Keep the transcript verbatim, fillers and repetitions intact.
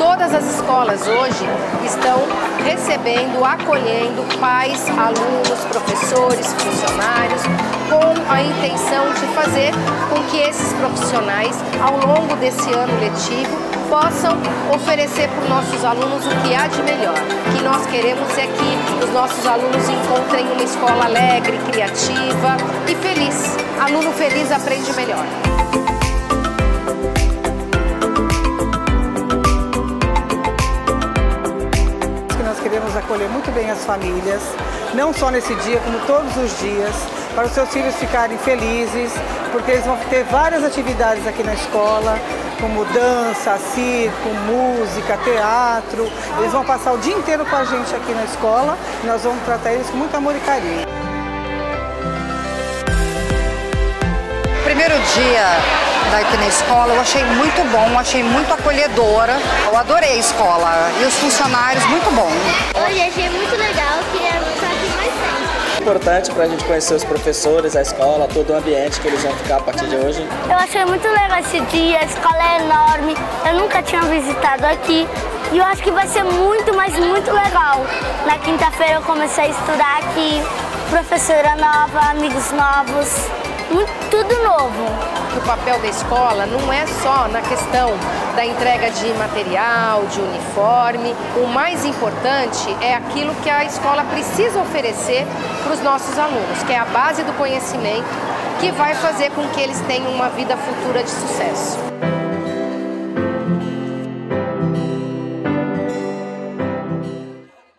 Todas as escolas hoje estão recebendo, acolhendo pais, alunos, professores, funcionários, com a intenção de fazer com que esses profissionais, ao longo desse ano letivo, possam oferecer para os nossos alunos o que há de melhor. O que nós queremos é que os nossos alunos encontrem uma escola alegre, criativa e feliz. Aluno feliz aprende melhor. Nós queremos acolher muito bem as famílias, não só nesse dia, como todos os dias, para os seus filhos ficarem felizes, porque eles vão ter várias atividades aqui na escola, como dança, circo, música, teatro. Eles vão passar o dia inteiro com a gente aqui na escola e nós vamos tratar eles com muito amor e carinho. O primeiro dia daqui na escola eu achei muito bom, achei muito acolhedora. Eu adorei a escola e os funcionários, muito bom. Hoje achei muito legal, queria estar aqui mais tempo. Importante para a gente conhecer os professores, a escola, todo o ambiente que eles vão ficar a partir de hoje. Eu achei muito legal esse dia, a escola é enorme, eu nunca tinha visitado aqui e eu acho que vai ser muito, mas muito legal. Na quinta-feira eu comecei a estudar aqui, professora nova, amigos novos, muito, tudo novo. O papel da escola não é só na questão da entrega de material, de uniforme. O mais importante é aquilo que a escola precisa oferecer para os nossos alunos, que é a base do conhecimento que vai fazer com que eles tenham uma vida futura de sucesso.